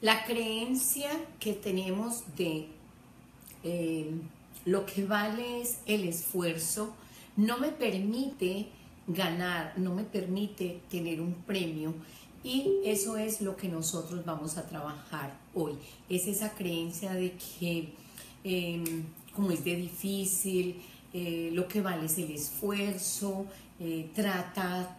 La creencia que tenemos de lo que vale es el esfuerzo no me permite ganar, no me permite tener un premio, y eso es lo que nosotros vamos a trabajar hoy. Es esa creencia de que como es de difícil, lo que vale es el esfuerzo, trata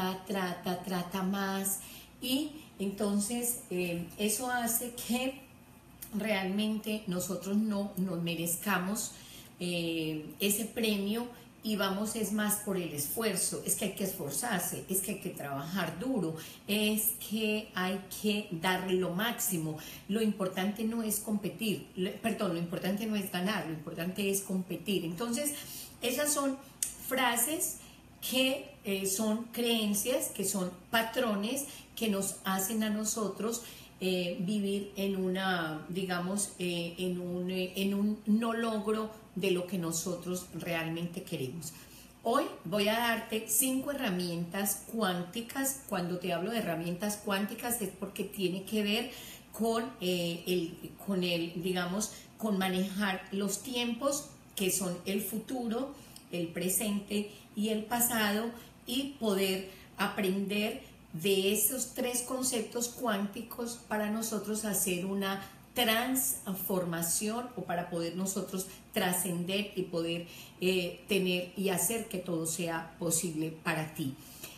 más, y entonces eso hace que realmente nosotros no nos merezcamos ese premio, y vamos es más por el esfuerzo. Es que hay que esforzarse, es que hay que trabajar duro, es que hay que dar lo máximo. Lo importante no es competir, lo importante no es ganar, lo importante es competir. Entonces esas son frases que son creencias, que son patrones que nos hacen a nosotros vivir en una, digamos, en un no logro de lo que nosotros realmente queremos. Hoy voy a darte 5 herramientas cuánticas. Cuando te hablo de herramientas cuánticas es porque tiene que ver con digamos, con manejar los tiempos que son el futuro, el presente y el pasado, y poder aprender de esos 3 conceptos cuánticos para nosotros hacer una transformación, o para poder nosotros trascender y poder tener y hacer que todo sea posible para ti.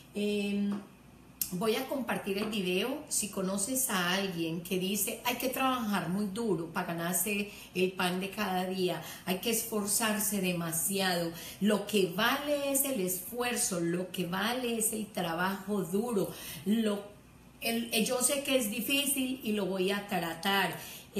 Voy a compartir el video. Si conoces a alguien que dice hay que trabajar muy duro para ganarse el pan de cada día, hay que esforzarse demasiado, lo que vale es el esfuerzo, lo que vale es el trabajo duro, yo sé que es difícil y lo voy a tratar.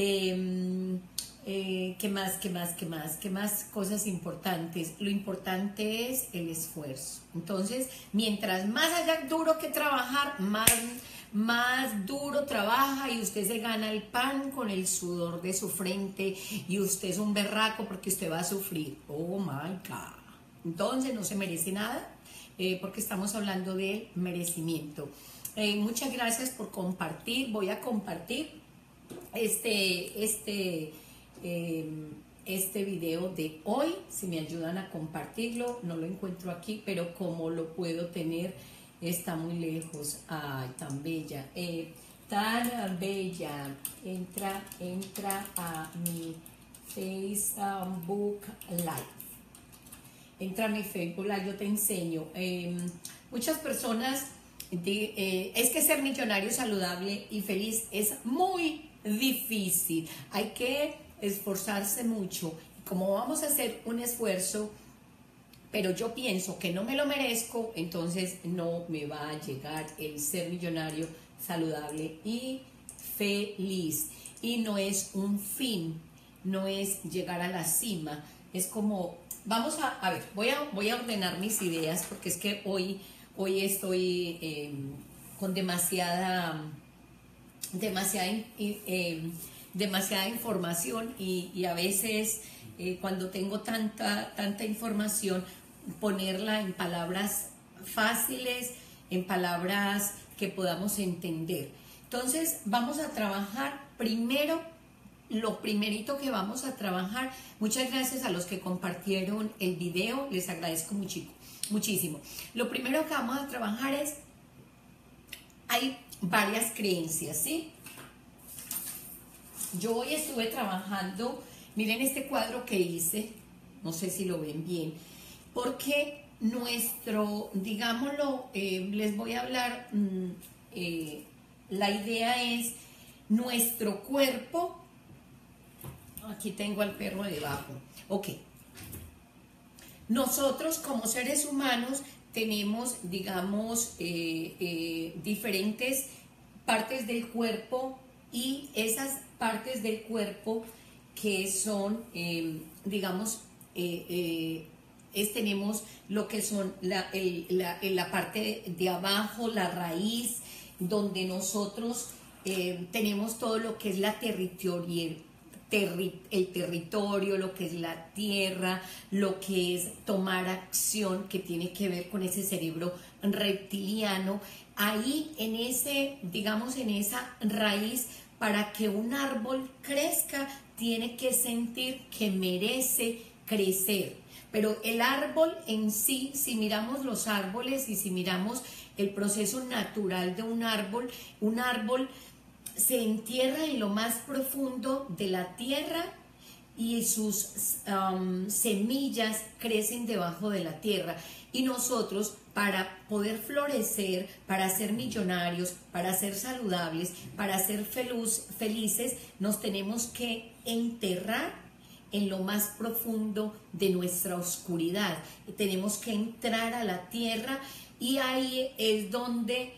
¿Qué más cosas importantes? Lo importante es el esfuerzo. Entonces, mientras más haya duro que trabajar, más duro trabaja, y usted se gana el pan con el sudor de su frente, y usted es un berraco porque usted va a sufrir. Oh my God. Entonces no se merece nada, porque estamos hablando de merecimiento. Muchas gracias por compartir. Voy a compartir este video de hoy. Si me ayudan a compartirlo, no lo encuentro aquí, pero como lo puedo tener, está muy lejos. Ay, tan bella, tan bella. Entra a mi Facebook Live. Entra a mi Facebook Live, yo te enseño. Muchas personas es que ser millonario saludable y feliz es muy difícil, hay que esforzarse mucho. Como vamos a hacer un esfuerzo, pero yo pienso que no me lo merezco, entonces no me va a llegar el ser millonario saludable y feliz. Y no es un fin, no es llegar a la cima, es como, vamos a ver, voy a ordenar mis ideas, porque es que hoy estoy con demasiada información, y a veces cuando tengo tanta información, ponerla en palabras fáciles, en palabras que podamos entender. Entonces vamos a trabajar primero. Lo primerito que vamos a trabajar, muchas gracias a los que compartieron el video, les agradezco muchísimo. Lo primero que vamos a trabajar es, hay varias creencias, ¿sí? Yo hoy estuve trabajando, miren este cuadro que hice, no sé si lo ven bien, porque digámoslo, les voy a hablar, la idea es nuestro cuerpo. Aquí tengo al perro debajo. Ok. Nosotros como seres humanos tenemos, digamos, diferentes partes del cuerpo, y esas partes del cuerpo que son, digamos, tenemos lo que son la parte de abajo, la raíz, donde nosotros tenemos todo lo que es el territorio, lo que es la tierra, lo que es tomar acción, que tiene que ver con ese cerebro reptiliano. Ahí en ese, digamos, en esa raíz para que un árbol crezca, tiene que sentir que merece crecer. Pero el árbol en sí, si miramos los árboles y si miramos el proceso natural de un árbol se entierra en lo más profundo de la tierra y sus semillas crecen debajo de la tierra. Y nosotros, para poder florecer, para ser millonarios, para ser saludables, para ser felices, nos tenemos que enterrar en lo más profundo de nuestra oscuridad. Tenemos que entrar a la tierra y ahí es donde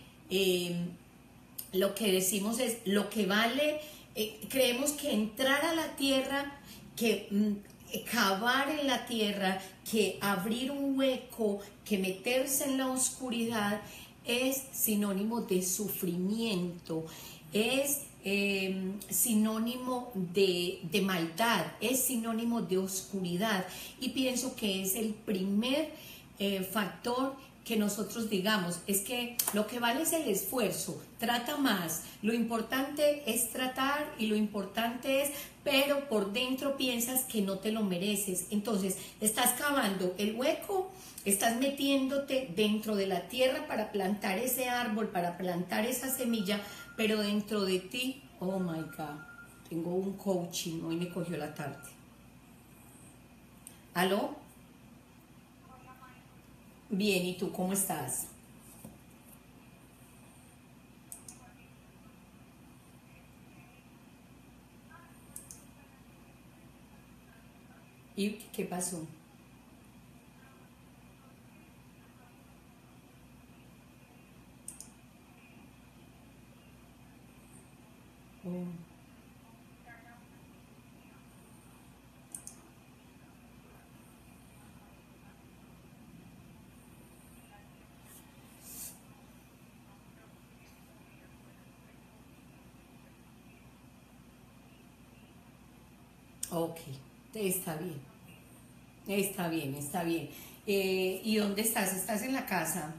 lo que decimos es lo que vale. Creemos que entrar a la tierra, que cavar en la tierra, que abrir un hueco, que meterse en la oscuridad es sinónimo de sufrimiento, es sinónimo de maldad, es sinónimo de oscuridad, y pienso que es el primer factor que nosotros digamos, es que lo que vale es el esfuerzo, trata más, lo importante es tratar y lo importante es, pero por dentro piensas que no te lo mereces, entonces estás cavando el hueco, estás metiéndote dentro de la tierra para plantar ese árbol, para plantar esa semilla, pero dentro de ti, oh my God, tengo un coaching, hoy me cogió la tarde. ¿Aló? Bien, ¿y tú cómo estás? ¿Y qué pasó? Oh, ok, está bien, está bien, está bien. ¿Y dónde estás? ¿Estás en la casa?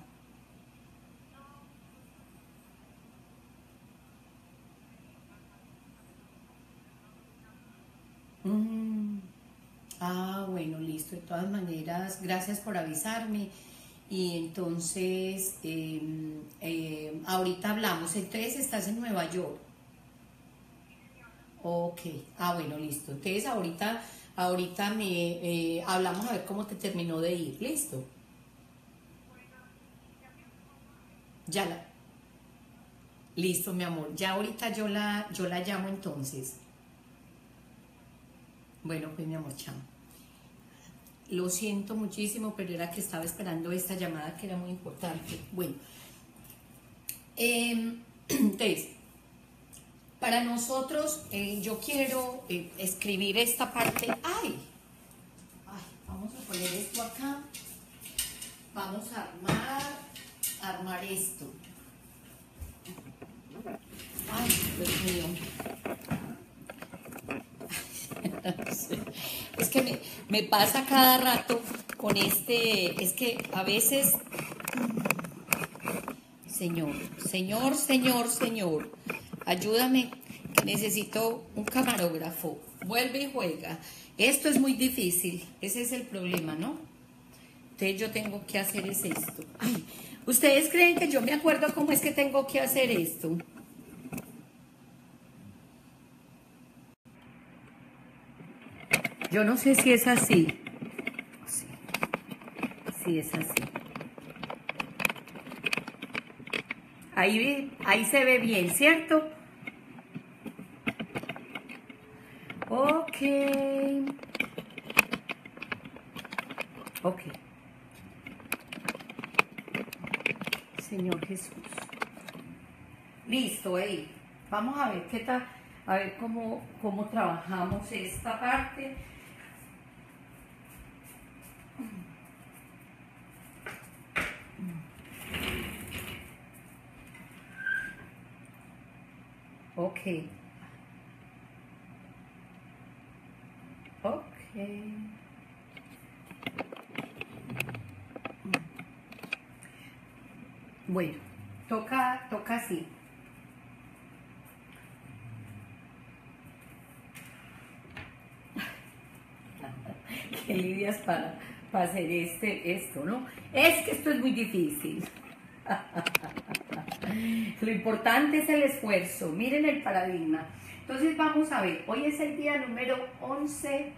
Mm, bueno, listo. De todas maneras, gracias por avisarme. Y entonces, ahorita hablamos. Entonces, estás en Nueva York. Ok. Bueno, listo. Entonces, ahorita hablamos a ver cómo te terminó de ir. Listo. Ya la, listo, mi amor. Ya ahorita yo la llamo entonces. Bueno, pues mi amor, chao. Lo siento muchísimo, pero era que estaba esperando esta llamada que era muy importante. Bueno, entonces, para nosotros, yo quiero escribir esta parte. ¡Ay! Vamos a poner esto acá. Vamos a armar esto. ¡Ay, Dios mío! Es que me pasa cada rato con es que a veces, Señor, Señor, Señor, Señor, ayúdame, que necesito un camarógrafo, vuelve y juega. Esto es muy difícil, ese es el problema, ¿no? Entonces yo tengo que hacer es esto. Ay, ¿ustedes creen que yo me acuerdo cómo es que tengo que hacer esto? Yo no sé si es así. Sí, sí es así. Ahí se ve bien, ¿cierto? Ok. Ok. Señor Jesús. Listo, vamos a ver qué tal, a ver cómo trabajamos esta parte. Ok. Ok. Bueno, toca así. que lidias para hacer esto, ¿no? Es que esto es muy difícil. Lo importante es el esfuerzo. Miren el paradigma. Entonces vamos a ver, hoy es el día número 11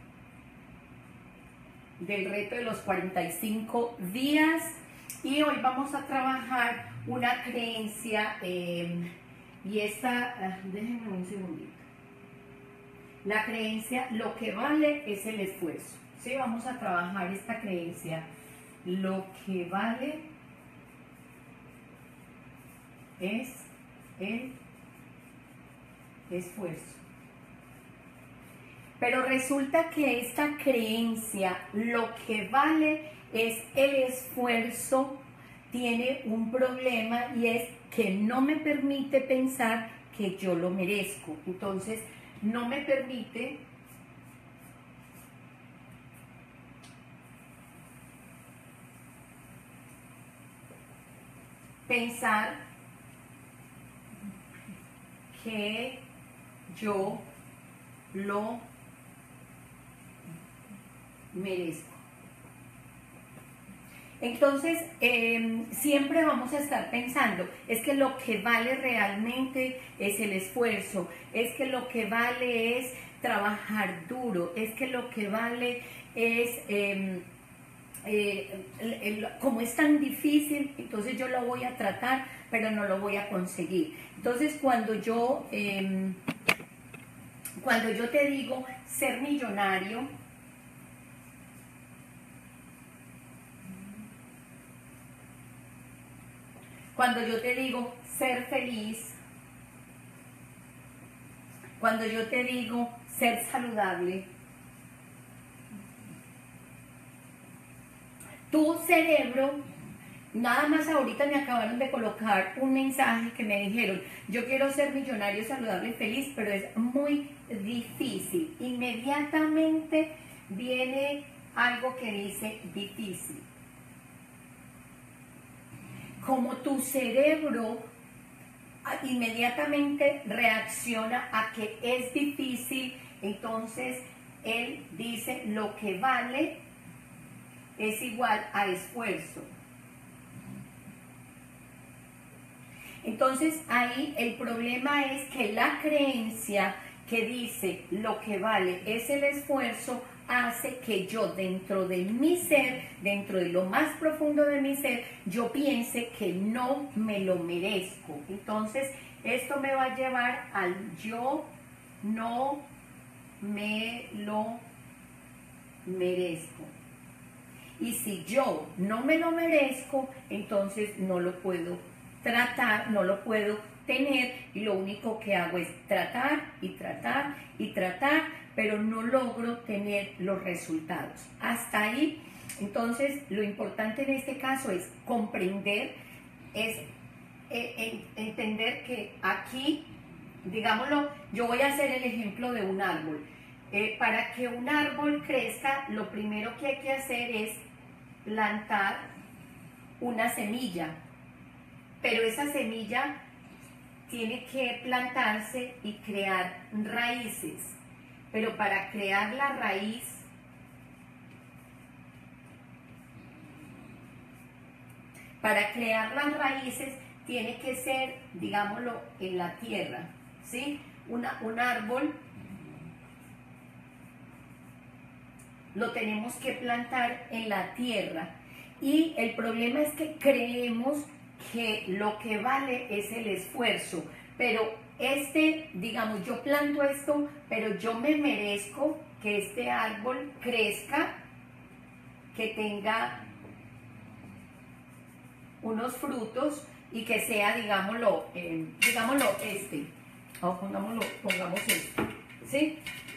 del reto de los 45 días y hoy vamos a trabajar una creencia y esta, déjenme un segundito. La creencia, lo que vale es el esfuerzo. ¿Sí? Vamos a trabajar esta creencia. Lo que vale es el esfuerzo. Pero resulta que esta creencia, lo que vale es el esfuerzo, tiene un problema y es que no me permite pensar que yo lo merezco. Entonces, no me permite pensar que yo lo merezco. Entonces, siempre vamos a estar pensando, es que lo que vale realmente es el esfuerzo, es que lo que vale es trabajar duro, es que lo que vale es, como es tan difícil, entonces yo lo voy a tratar, pero no lo voy a conseguir. Entonces, cuando yo te digo ser millonario, cuando yo te digo ser feliz, cuando yo te digo ser saludable, tu cerebro, nada más ahorita me acabaron de colocar un mensaje que me dijeron, yo quiero ser millonario, saludable y feliz, pero es muy difícil. Inmediatamente viene algo que dice difícil. Como tu cerebro inmediatamente reacciona a que es difícil, entonces él dice lo que vale es igual a esfuerzo. Entonces ahí el problema es que la creencia que dice lo que vale es el esfuerzo hace que yo dentro de mi ser, dentro de lo más profundo de mi ser, yo piense que no me lo merezco. Entonces esto me va a llevar al yo no me lo merezco. Y si yo no me lo merezco, entonces no lo puedo tratar, no lo puedo tener y lo único que hago es tratar y tratar y tratar, pero no logro tener los resultados. Hasta ahí, entonces, lo importante en este caso es comprender, es entender que aquí, digámoslo, yo voy a hacer el ejemplo de un árbol. Para que un árbol crezca, lo primero que hay que hacer es plantar una semilla, pero esa semilla tiene que plantarse y crear raíces, pero para crear la raíz, las raíces tiene que ser, digámoslo, en la tierra, ¿sí? Un árbol lo tenemos que plantar en la tierra y el problema es que creemos que lo que vale es el esfuerzo, pero digamos, yo planto esto, pero yo me merezco que este árbol crezca, que tenga unos frutos y que sea, digámoslo, pongamos este, ¿sí?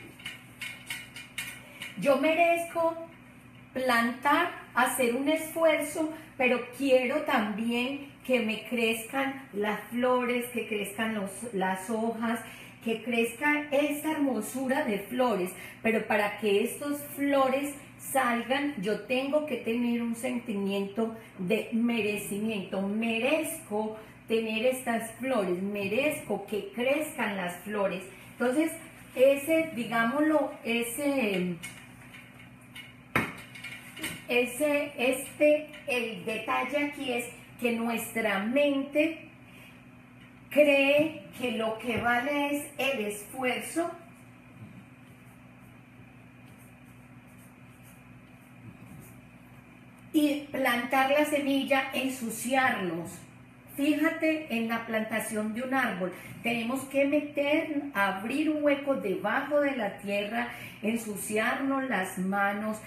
Yo merezco plantar, hacer un esfuerzo, pero quiero también que me crezcan las flores, que crezcan las hojas, que crezca esa hermosura de flores. Pero para que estas flores salgan, yo tengo que tener un sentimiento de merecimiento. Merezco tener estas flores, merezco que crezcan las flores. Entonces, digámoslo, El detalle aquí es que nuestra mente cree que lo que vale es el esfuerzo y plantar la semilla, ensuciarnos. Fíjate en la plantación de un árbol. Tenemos que abrir un hueco debajo de la tierra, ensuciarnos las manos,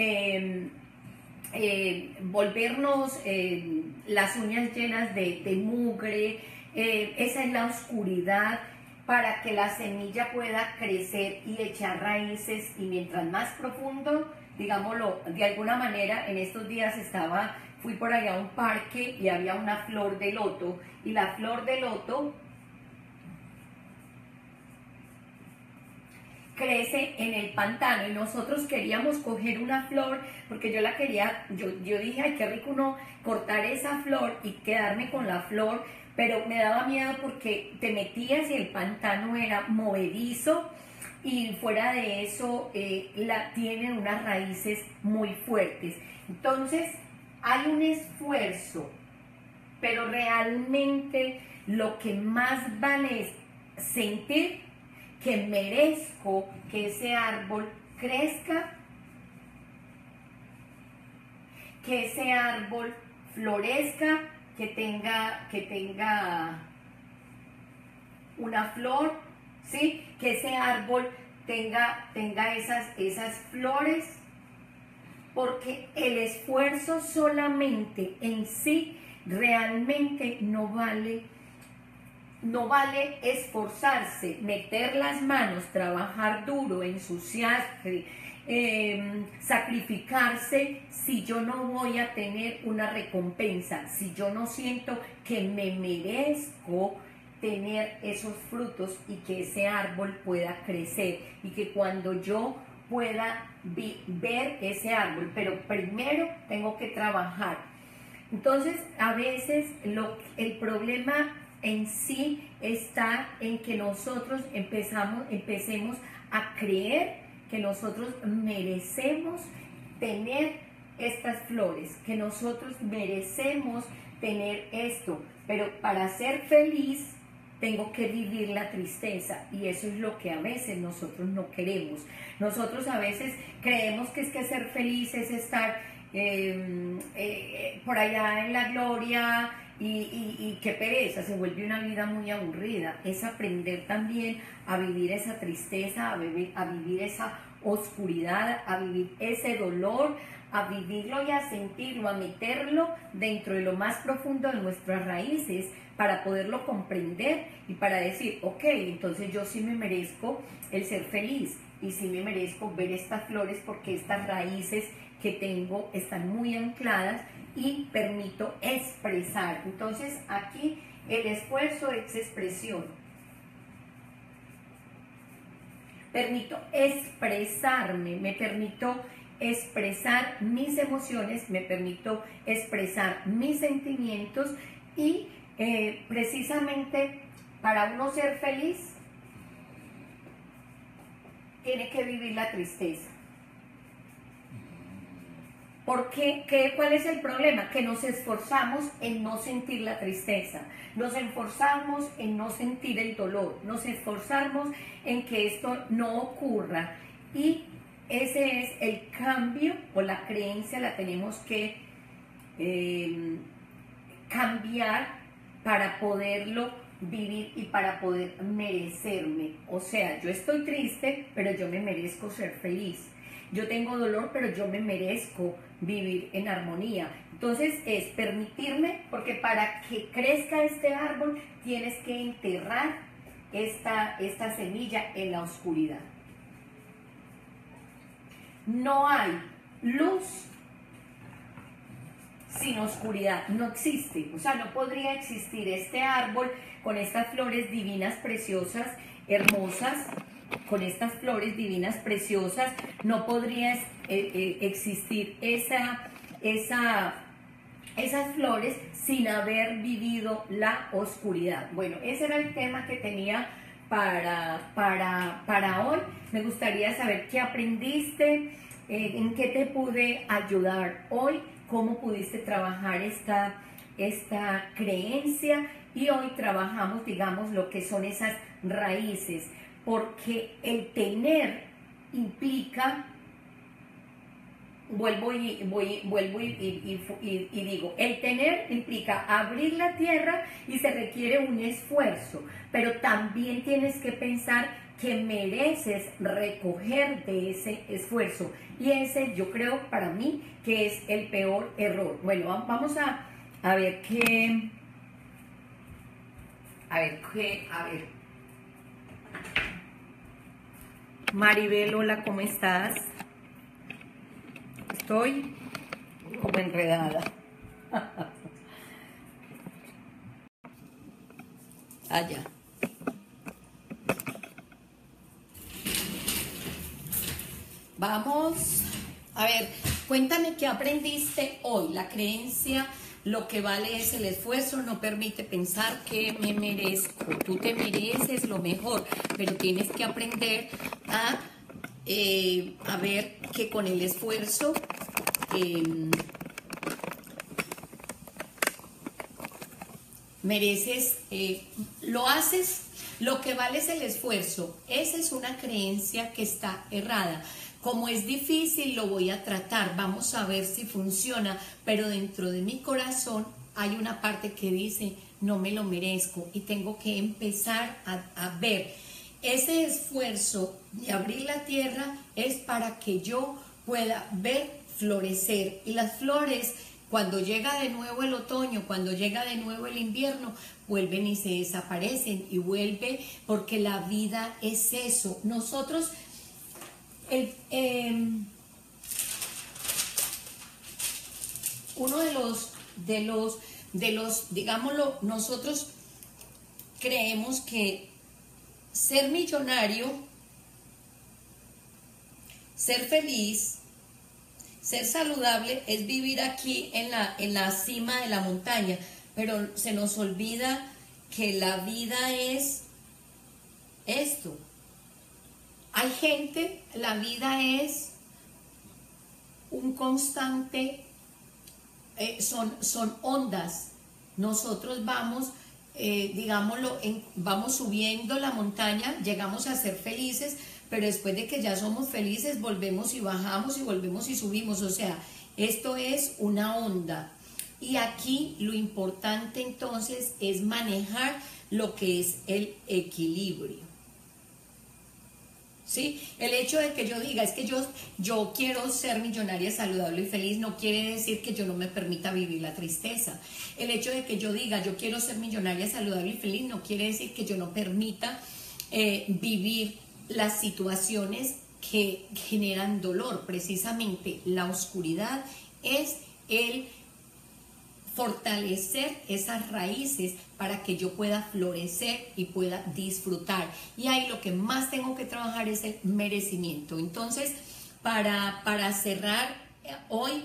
volvernos las uñas llenas de mugre. Esa es la oscuridad para que la semilla pueda crecer y echar raíces, y mientras más profundo, digámoslo, de alguna manera. En estos días fui por allá a un parque y había una flor de loto, y la flor de loto crece en el pantano, y nosotros queríamos coger una flor porque yo la quería, yo dije, ay, qué rico uno cortar esa flor y quedarme con la flor, pero me daba miedo porque te metías y el pantano era movedizo, y fuera de eso tienen unas raíces muy fuertes. Entonces hay un esfuerzo, pero realmente lo que más vale es sentir que merezco que ese árbol crezca, que ese árbol florezca, que tenga una flor, ¿sí? Que ese árbol tenga esas flores, porque el esfuerzo solamente en sí realmente no vale esforzarse, meter las manos, trabajar duro, ensuciarse, sacrificarse, si yo no voy a tener una recompensa, si yo no siento que me merezco tener esos frutos y que ese árbol pueda crecer, y que cuando yo pueda ver ese árbol, pero primero tengo que trabajar. Entonces, a veces el problema en sí está en que nosotros empecemos a creer que nosotros merecemos tener estas flores, que nosotros merecemos tener esto, pero para ser feliz tengo que vivir la tristeza, y eso es lo que a veces nosotros no queremos. Nosotros a veces creemos que es que ser feliz es estar por allá en la gloria, y qué pereza, se vuelve una vida muy aburrida. Es aprender también a vivir esa tristeza, a vivir esa oscuridad, a vivir ese dolor, a vivirlo y a sentirlo, a meterlo dentro de lo más profundo de nuestras raíces, para poderlo comprender y para decir, ok, entonces yo sí me merezco el ser feliz, y sí me merezco ver estas flores, porque estas raíces que tengo están muy ancladas y permito expresar. Entonces aquí el esfuerzo es expresión. Permito expresarme, me permito expresar mis emociones, me permito expresar mis sentimientos, y precisamente para uno ser feliz tiene que vivir la tristeza. Porque, ¿cuál es el problema? Que nos esforzamos en no sentir la tristeza, nos esforzamos en no sentir el dolor, nos esforzamos en que esto no ocurra, y ese es el cambio, o la creencia la tenemos que cambiar para poderlo vivir y para poder merecerme. O sea, yo estoy triste, pero yo me merezco ser feliz. Yo tengo dolor, pero yo me merezco vivir en armonía. Entonces es permitirme, porque para que crezca este árbol tienes que enterrar esta semilla en la oscuridad. No hay luz sin oscuridad, no existe. O sea, no podría existir este árbol con estas flores divinas, preciosas, hermosas. Con estas flores divinas, preciosas, no podría existir esas flores sin haber vivido la oscuridad. Bueno, ese era el tema que tenía para hoy. Me gustaría saber qué aprendiste, ¿En qué te pude ayudar hoy? ¿Cómo pudiste trabajar esta creencia? Y hoy trabajamos, digamos, lo que son esas raíces, porque el tener implica, vuelvo y digo, el tener implica abrir la tierra y se requiere un esfuerzo, pero también tienes que pensar que mereces recoger de ese esfuerzo, y ese yo creo para mí que es el peor error. Bueno, vamos a ver qué, Maribel, hola, ¿cómo estás? Estoy como enredada. Allá. Vamos a ver, cuéntame qué aprendiste hoy. La creencia, lo que vale es el esfuerzo, no permite pensar que me merezco. Tú te mereces lo mejor, pero tienes que aprender a ver que con el esfuerzo mereces, lo haces, lo que vale es el esfuerzo. Esa es una creencia que está errada. Como es difícil, lo voy a tratar, vamos a ver si funciona, pero dentro de mi corazón hay una parte que dice, no me lo merezco, y tengo que empezar a ver. Ese esfuerzo de abrir la tierra es para que yo pueda ver florecer, y las flores, cuando llega de nuevo el otoño, cuando llega de nuevo el invierno, vuelven y se desaparecen, y vuelve, porque la vida es eso. Nosotros, uno de los, digámoslo, nosotros creemos que ser millonario, ser feliz, ser saludable es vivir aquí en la cima de la montaña, pero se nos olvida que la vida es esto. Hay gente, la vida es un constante, son ondas. Nosotros vamos, digámoslo, vamos subiendo la montaña, llegamos a ser felices, pero después de que ya somos felices, volvemos y bajamos y volvemos y subimos. O sea, esto es una onda. Y aquí lo importante entonces es manejar lo que es el equilibrio. ¿Sí? El hecho de que yo diga, es que yo quiero ser millonaria, saludable y feliz, no quiere decir que yo no me permita vivir la tristeza. El hecho de que yo diga, yo quiero ser millonaria, saludable y feliz, no quiere decir que yo no permita vivir las situaciones que generan dolor. Precisamente la oscuridad es el fortalecer esas raíces para que yo pueda florecer y pueda disfrutar. Y ahí lo que más tengo que trabajar es el merecimiento. Entonces, para cerrar hoy,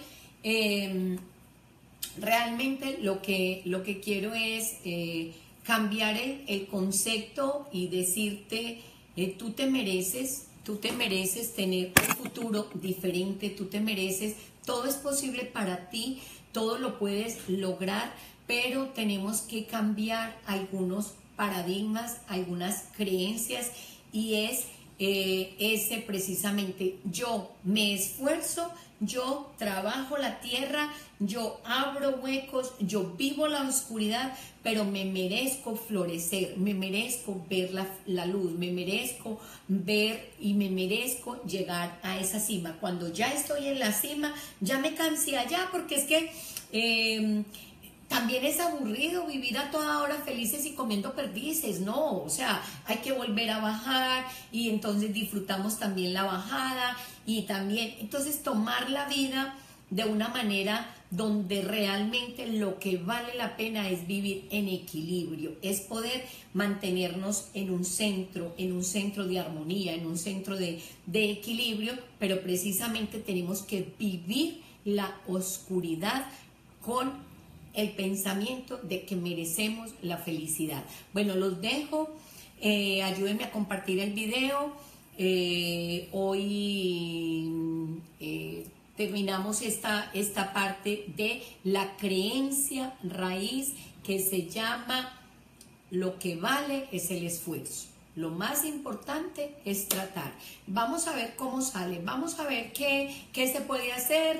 realmente lo que quiero es cambiar el concepto y decirte, tú te mereces tener un futuro diferente, tú te mereces, todo es posible para ti, todo lo puedes lograr, pero tenemos que cambiar algunos paradigmas, algunas creencias, y es ese precisamente, yo me esfuerzo, yo trabajo la tierra, yo abro huecos, yo vivo la oscuridad, pero me merezco florecer, me merezco ver la luz, me merezco ver y me merezco llegar a esa cima. Cuando ya estoy en la cima, ya me cansé allá, porque es que también es aburrido vivir a toda hora felices y comiendo perdices, no, o sea, hay que volver a bajar, y entonces disfrutamos también la bajada, y también, entonces, tomar la vida de una manera donde realmente lo que vale la pena es vivir en equilibrio, es poder mantenernos en un centro de armonía, en un centro de equilibrio, pero precisamente tenemos que vivir la oscuridad con el pensamiento de que merecemos la felicidad. Bueno, los dejo, ayúdenme a compartir el video, Hoy terminamos esta parte de la creencia raíz que se llama: lo que vale es el esfuerzo. Lo más importante es tratar. Vamos a ver cómo sale, vamos a ver qué se puede hacer.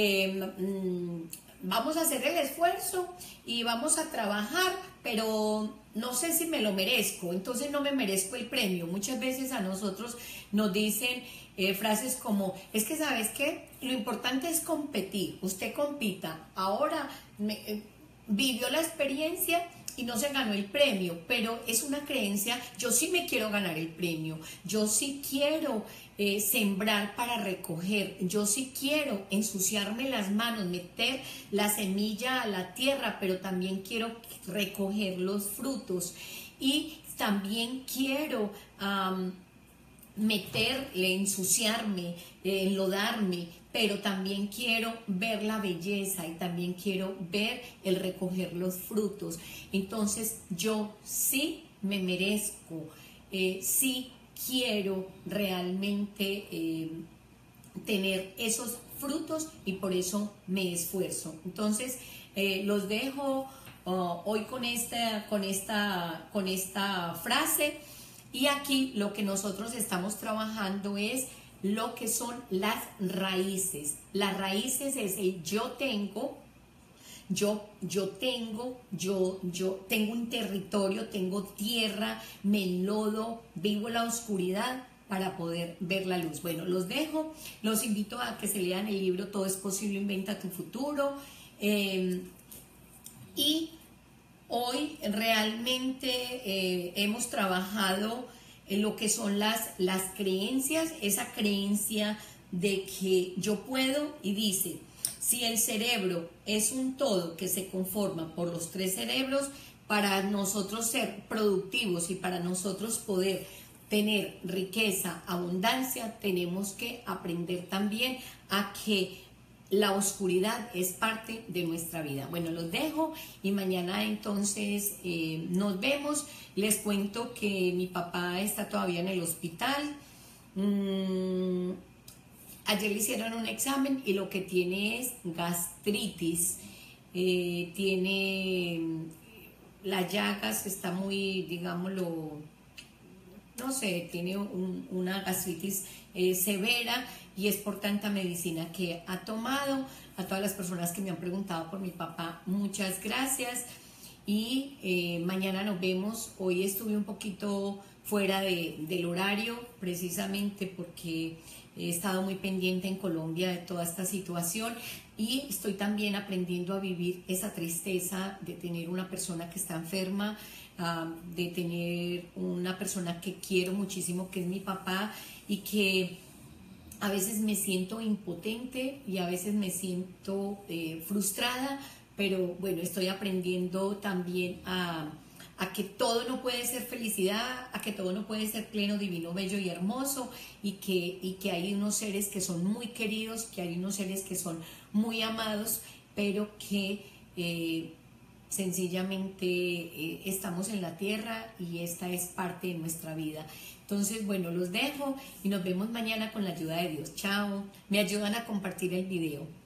Vamos a hacer el esfuerzo y vamos a trabajar, pero no sé si me lo merezco, entonces no me merezco el premio. Muchas veces a nosotros nos dicen frases como: es que ¿sabes qué? Lo importante es competir, usted compita. Ahora vivió la experiencia y no se ganó el premio, pero es una creencia. Yo sí me quiero ganar el premio, yo sí quiero sembrar para recoger, yo sí quiero ensuciarme las manos, meter la semilla a la tierra, pero también quiero recoger los frutos, y también quiero ensuciarme, enlodarme, pero también quiero ver la belleza y también quiero ver el recoger los frutos. Entonces yo sí me merezco, sí quiero realmente tener esos frutos, y por eso me esfuerzo. Entonces los dejo hoy con esta frase. Y aquí lo que nosotros estamos trabajando es lo que son las raíces. Las raíces es el yo tengo un territorio, tengo tierra, me enlodo, vivo la oscuridad para poder ver la luz. Bueno, los dejo, los invito a que se lean el libro Todo es posible, inventa tu futuro. Y hoy realmente hemos trabajado en lo que son las creencias, esa creencia de que yo puedo, y dice: si el cerebro es un todo que se conforma por los 3 cerebros, para nosotros ser productivos y para nosotros poder tener riqueza, abundancia, tenemos que aprender también a que la oscuridad es parte de nuestra vida. Bueno, los dejo y mañana entonces nos vemos. Les cuento que mi papá está todavía en el hospital. Ayer le hicieron un examen y lo que tiene es gastritis. Tiene las llagas, está muy, digámoslo, no sé, tiene una gastritis severa, y es por tanta medicina que ha tomado. A todas las personas que me han preguntado por mi papá, muchas gracias, y mañana nos vemos. Hoy estuve un poquito fuera del horario, precisamente porque he estado muy pendiente en Colombia de toda esta situación, y estoy también aprendiendo a vivir esa tristeza de tener una persona que está enferma, de tener una persona que quiero muchísimo, que es mi papá, y que a veces me siento impotente y a veces me siento frustrada, pero bueno, estoy aprendiendo también a que todo no puede ser felicidad, a que todo no puede ser pleno, divino, bello y hermoso, y que hay unos seres que son muy queridos, que hay unos seres que son muy amados, pero que sencillamente estamos en la tierra y esta es parte de nuestra vida. Entonces, bueno, los dejo y nos vemos mañana con la ayuda de Dios. Chao. Me ayudan a compartir el video.